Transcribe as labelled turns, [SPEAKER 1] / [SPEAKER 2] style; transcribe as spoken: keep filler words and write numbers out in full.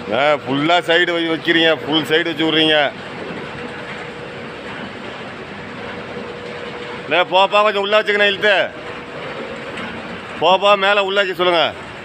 [SPEAKER 1] ஆ ஃபுல்லாக சைடு வை வைக்கிறீங்க full side வச்சு விட்றீங்க. இல்லை போப்பா கொஞ்சம் உள்ளே வச்சுக்கண்ணே இழுத்து போப்பா மேலே உள்ளே வைக்க சொல்லுங்கள்.